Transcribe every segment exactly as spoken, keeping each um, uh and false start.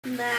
Да.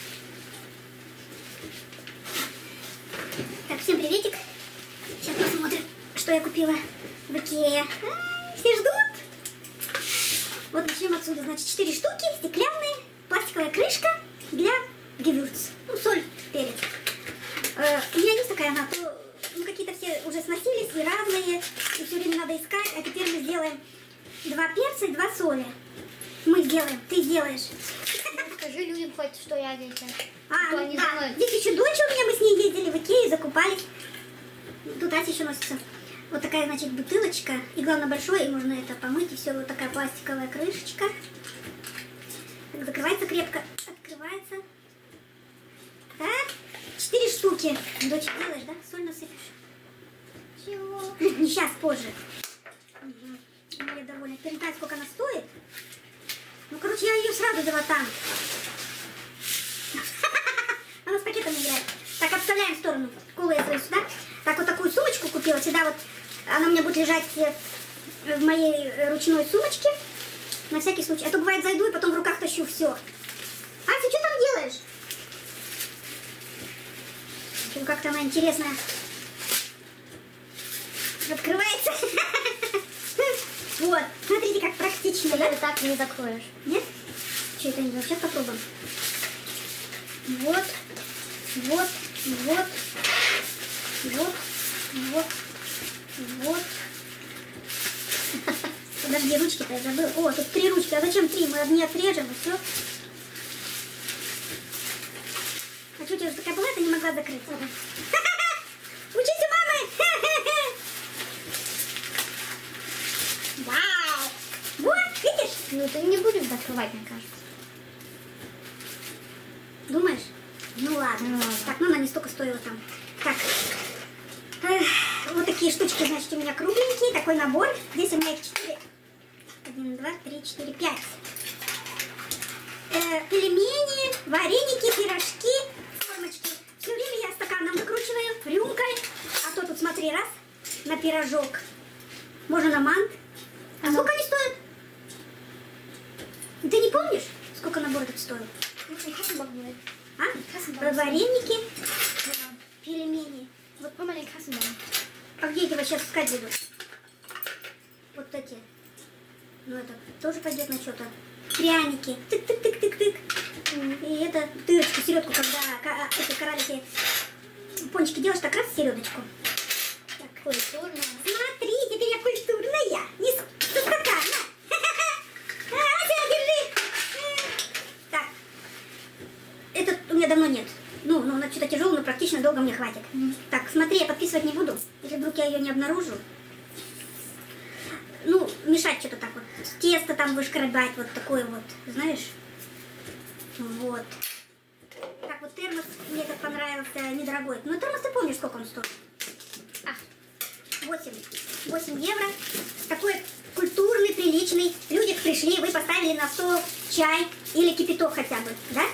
Так, всем приветик. Сейчас посмотрим, что я купила в Икее. А, все ждут. Вот начнем отсюда. Значит, четыре штуки, стеклянные, пластиковая крышка для гевюрц. Ну, соль, перец. Э, у меня есть такая она, то ну, какие-то все уже сносились и разные, и все время надо искать. А теперь мы сделаем два перца и два соли. Мы сделаем, ты сделаешь. Скажи людям хоть, что я здесь. А, что они да. делают. Здесь еще дочь у меня, мы с ней ездили в Икею, закупались. Тут Ася еще носится. Вот такая, значит, бутылочка. И главное большое, и можно это помыть. И все, вот такая пластиковая крышечка. Так, закрывается крепко. Открывается. Так, четыре штуки. Дочь, делаешь, да? Соль насыпешь. Чего? Не сейчас, позже. Угу. Я довольна. Теперь не знаю, сколько она стоит. Ну, короче, я ее сразу взяла там. Она с пакетом играет. Так, отставляем в сторону. Колу я свою сюда. Так, вот такую сумочку купила. Всегда вот она у меня будет лежать в моей ручной сумочке. На всякий случай. А то бывает зайду и потом в руках тащу все. Ася, что там делаешь? Почему как-то она интересная. Открывается. Вот. Смотрите, как практично, Ты да? это так не закроешь. Нет? Что это не знаю? Сейчас попробуем. Вот. Вот. Вот. Вот. Вот. Вот. Подожди, ручки-то я забыла. О, тут три ручки. А зачем три? Мы одни отрежем, и все. А что у тебя же такая была, ты не могла закрыться? Учись у мамы! Вау! Вот, видишь? Ну ты не будешь закрывать, мне кажется. Думаешь? Ну ладно. Ну, ладно. Так, ну она не столько стоила там. Так. Эх, вот такие штучки, значит, у меня кругленькие. Такой набор. Здесь у меня их четыре. Один, два, три, четыре, пять. Э, пельмени, вареники, пирожки, формочки. Все время я стаканом выкручиваю, рюмкой. А то тут, смотри, раз, на пирожок. Можно на мант. А сколько они стоят? Ты не помнишь, сколько набор этот стоил? А? Вареники, пельмени. Вот по маленькой кассе. А где эти сейчас искать буду? Вот эти. Ну это тоже пойдет на что-то. Пряники. Тык-тык-тык-тык-тык. И это дырочку, середку, когда эти коралики, пончики делаешь, так раз середочку. Так. Культурно. Смотри, теперь я культурная. Не сколько, на. Ася, держи. Так. Этот у меня давно нет. Ну, ну, она что-то тяжелая, но практично долго мне хватит. Mm. Так, смотри, я подписывать не буду. Если вдруг я ее не обнаружу. Ну, мешать что-то так вот. Тесто там вышкребать, вот такое вот, знаешь? Вот. Так, вот термос мне этот понравился, недорогой. Ну, термос ты помнишь, сколько он стоит? А, восемь. восемь евро. Такой культурный, приличный. Люди пришли, вы поставили на стол чай или кипяток хотя бы, да?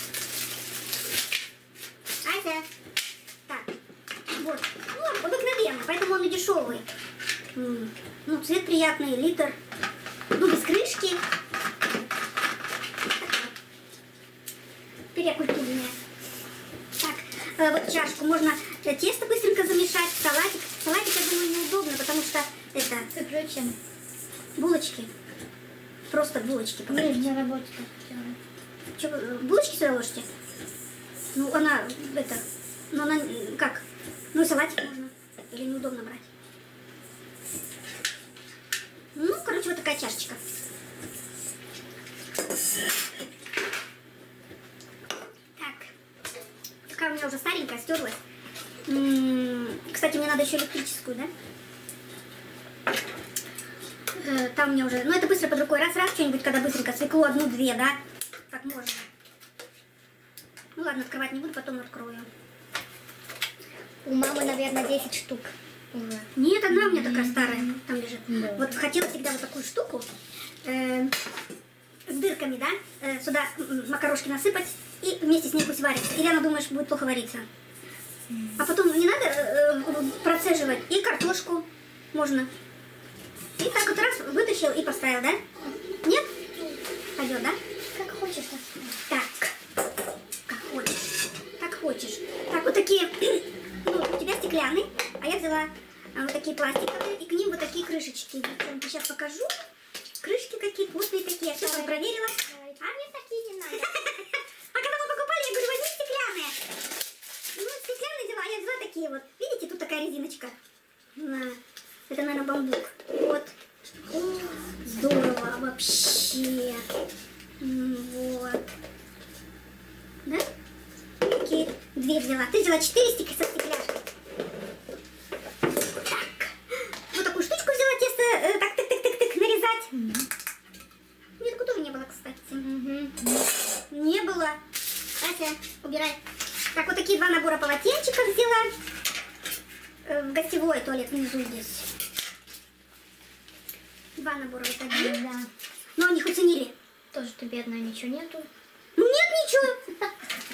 Ася. Так, вот. Ну, обыкновенно, поэтому он и дешевый. М-м. Ну, цвет приятный, литр. Ну, без крышки. Теперь я культурная. Так, э, вот чашку можно э, тесто быстренько замешать, салатик. Салатик, я думаю, неудобно, потому что это... Зачем? Булочки. Просто булочки. Мне не работает. Что, булочки сюда ложите? Ну, она, это, ну, она, как? Ну, салатик можно. Или неудобно брать. Ну, короче, вот такая чашечка. Так. Такая у меня уже старенькая, стерлась. М-м, кстати, мне надо еще электрическую, да? Э, там у меня уже, ну, это быстро под рукой. Раз-раз что-нибудь, когда быстренько свеклу одну-две, да? Так можно. Ну ладно, открывать не буду, потом открою. У мамы, наверное, десять штук. Уже. Нет, одна у меня такая старая там лежит. Да. Вот хотела всегда вот такую штуку э, с дырками, да? Э, сюда макарошки насыпать и вместе с ней пусть варится. Или она, думаешь, будет плохо вариться. А потом не надо э, процеживать. И картошку можно. И так вот раз вытащил и поставил, да? Нет? Пойдет, да? Как хочешь. Так. стеклянные, а я взяла а, вот такие пластиковые, и к ним вот такие крышечки. Я вам сейчас покажу. Крышки какие вкусные такие, я все там проверила. А мне такие не надо. А когда мы покупали, я говорю, возьми стеклянные. Ну, стеклянные взяла, а я взяла такие вот. Видите, тут такая резиночка. На. Это, наверное, бамбук. Вот. О, здорово вообще. Вот. Да? Такие две взяла. Ты взяла четыре стекла со стекляшкой. Так. Вот такую штучку взяла, тесто э, так тык-тык-тык-тык нарезать. Мне такого тоже не было, кстати. Не было. Ася, убирай. Так, вот такие два набора полотенчиков взяла. Э, в гостевой туалет внизу здесь. Два набора вот один. Да. Но они хоть ценили. Тоже ты бедная, ничего нету. Ну нет ничего.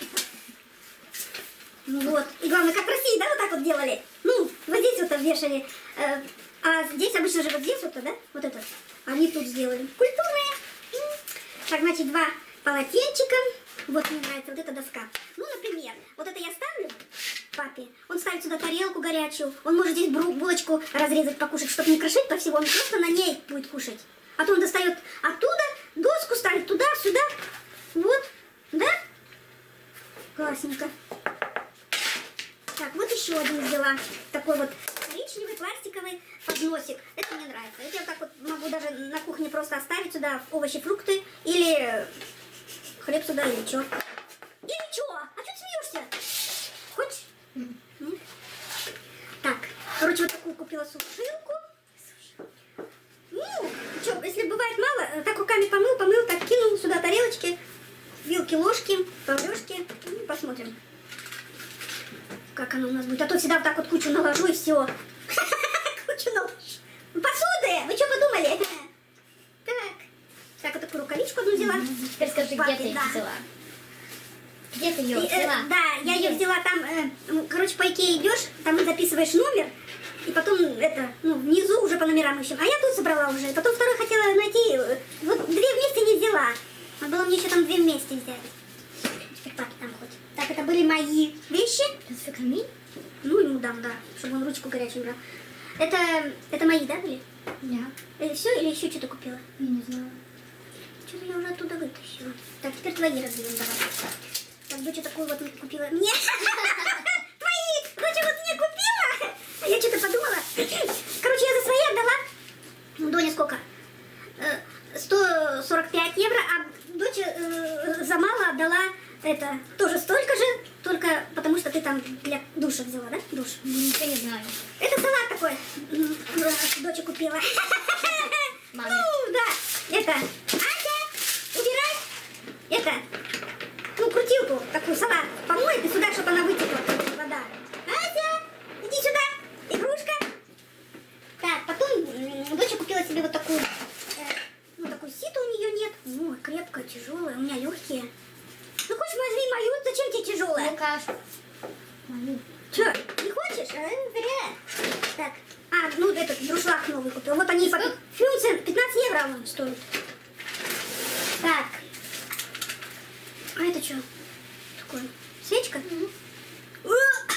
Ну вот. И главное, как в России, да, вот так вот делали. Ну, вот здесь вот вешали. Э, а здесь обычно же вот здесь вот, да, вот это. Они тут сделали. Культурные. М. Так, значит, два полотенчика. Вот мне нравится вот эта доска. Ну, например, вот это я ставлю папе. Он ставит сюда тарелку горячую. Он может здесь бру- булочку разрезать, покушать, чтобы не крошить по всему. Он просто на ней будет кушать. А то он достает оттуда, доску ставит туда, сюда. Вот. Да? Классненько. Так, вот еще один взяла. Такой вот коричневый пластиковый подносик. Это мне нравится. Это я так вот могу даже на кухне просто оставить сюда овощи, фрукты. Или хлеб сюда, или что. Или что? А что ты смеешься? Хочешь? Нет? Так, короче, вот такую купила сушилку. Ну, что, если бывает мало, так руками помыл, помыл, так кинул сюда тарелочки, вилки, ложки, поварешки. Ну, посмотрим, как оно у нас будет. А то всегда вот так вот кучу наложу и все. Кучу наложу. Посуды! Вы что подумали? Так. Так, вот такую рукавичку одну взяла. Теперь скажи, где ты ее Да. взяла? Где ты ее И, э, взяла? Да, я ее Где? взяла там, э, ну, короче, по Икее идешь, там записываешь номер, и потом это, ну, внизу уже по номерам ищем. А я тут собрала уже, потом второй хотела найти, э, вот две вместе не взяла. Надо было мне еще там две вместе взять. Теперь папе там хоть. Так, это были мои вещи. Это камин? Ну, ему дам, да, чтобы он ручку горячую брал. Это, это мои, да, были? Да. Это все или еще что-то купила? Я не знаю. Что-то я уже оттуда вытащила. Так, теперь твои разберем, давай. Так, доча такую вот мне купила. Нет! Твои! Доча вот мне купила! А я что-то подумала. Короче, я за свои отдала. Ну, Доня сколько? Э, сто сорок пять евро, а доча э, за мало отдала это тоже столько же, только потому что ты там для душа взяла, да? Душ. Ничего не знаю. Это салат такой. м, э, Доча купила. Маме. Ну, да. Это. Ася, убирай. Это. Ну, крутилку такую, салат помоет и сюда, чтобы она вытекла, вода. Ася, иди сюда, игрушка. Так, потом м, доча купила себе вот такую, э, ну, такую ситу у нее нет. Ну, крепкая, тяжелая, у меня легкие. Ну, хочешь, возьми мою, зачем тебе тяжелая? Ну-ка. Мою. Че, не хочешь? А, зря. Так, а, ну, этот друшлаг новый купил. Вот они по функции пятнадцать евро он стоит. Так. А это что? Такое? Свечка? Уа!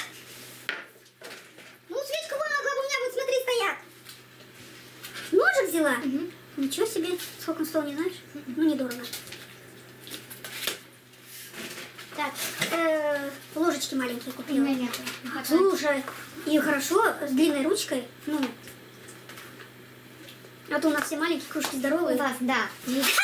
Ну, свечка вон, могла бы у меня, вот смотри, стоят. Ножик взяла? Мгм. Ничего себе. Сколько он стоил, не знаешь? Ну, недорого. Так, э, ложечки маленькие У купила. меня нету. Не хватает. Слушай, и хорошо, с длинной ручкой, ну. А то у нас все маленькие, кружки У здоровые. вас, да. Есть.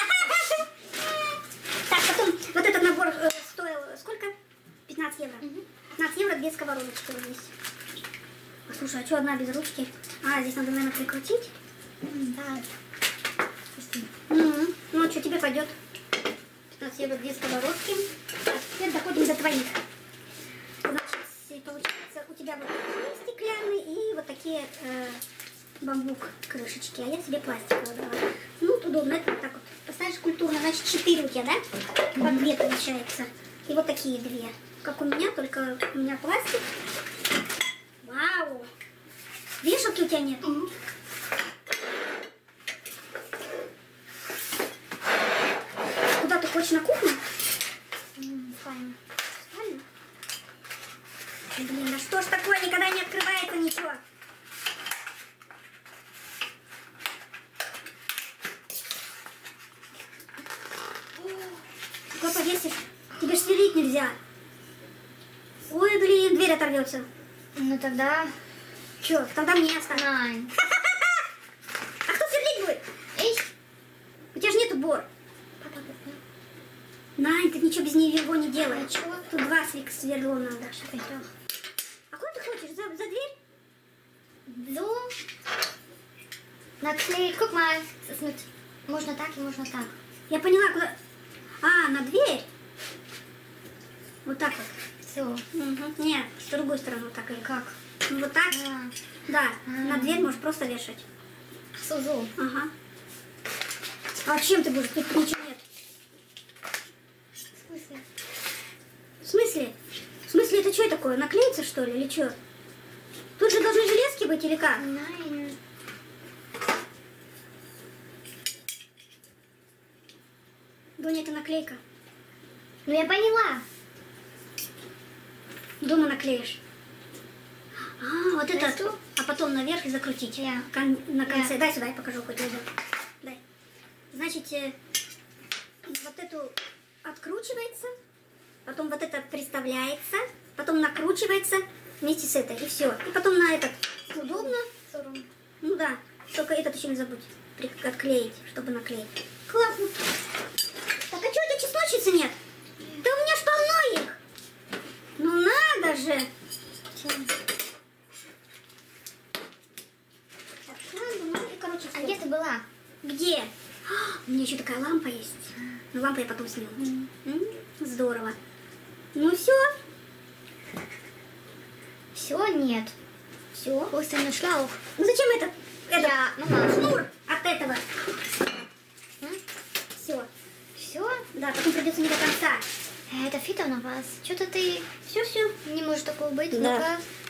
Так, потом вот этот набор э, стоил сколько? пятнадцать евро. Мгм. пятнадцать евро, две сковородочки вот здесь. А, слушай, а что одна без ручки? А, здесь надо, наверное, прикрутить. М, Да. Спасибо. Мгм. Ну, а что, тебе пойдет? пятнадцать евро, две сковородки. Так, теперь доходим до твоих. Значит, получается, у тебя вот такие стеклянные и вот такие э, бамбук крышечки, а я себе пластиковые брала. Ну, вот удобно, это вот так вот. Поставишь культурно, значит, четыре у тебя, да? По две получается. И вот такие две. Как у меня, только у меня пластик. Вау! Вешалки у тебя нет? Куда ты хочешь, на кухню? М, Файно. Правильно? Блин, да что ж такое, никогда не открывается ничего. Куда повесишь? Тебе ж сверлить нельзя. Ой, блин, дверь оторвется. Ну тогда... Че, тогда мне оставь. Найн. А кто сверлить будет? Эй. У тебя же нету бор. Нань, ты ничего без него не делаешь. А чего? Тут два свик сверло надо. Это... А куда ты хочешь? За, за дверь? So. Наклеить. Guck mal. Es ist mit... Можно так и можно так. Я поняла, куда... А, на дверь? Вот так вот. Все. Угу. Нет, с другой стороны вот так или Как? Ну, вот так? А. Да, А. на дверь можешь просто вешать. So, so. Ага. А чем ты будешь? Тут ничего нет. В смысле? В смысле? В смысле, это что такое? Наклеится, что ли, или что? Тут же должны железки быть, или как? Nein. Дуня, это наклейка. Ну я поняла. Дома наклеишь. А, вот это. Эту? А потом наверх и закрутить. Я. Кон- на конце. Я. Дай сюда, я покажу хоть один. Дай. Значит, э, вот эту откручивается, потом вот это приставляется, потом накручивается вместе с этой, и все. И потом на этот удобно. Сорок. Ну да, только этот еще не забудь при- отклеить, чтобы наклеить. Классно. Так, а что у тебя чесночницы нет? Да у меня ж полно их. Ну надо же. Так, надо, ну и, короче, А всё. где ты была? Где? А, у меня еще такая лампа есть. Ну, лампу я потом сниму. М, Здорово. Ну все. Все, нет. Все. Просто на шлаух. Ну зачем это? Это Я, мама. шнур от этого. М? Все. Все? Да, потом придется не до конца. Это фито на вас. Что-то ты Все, все. не можешь такого быть. Да. Ну-ка.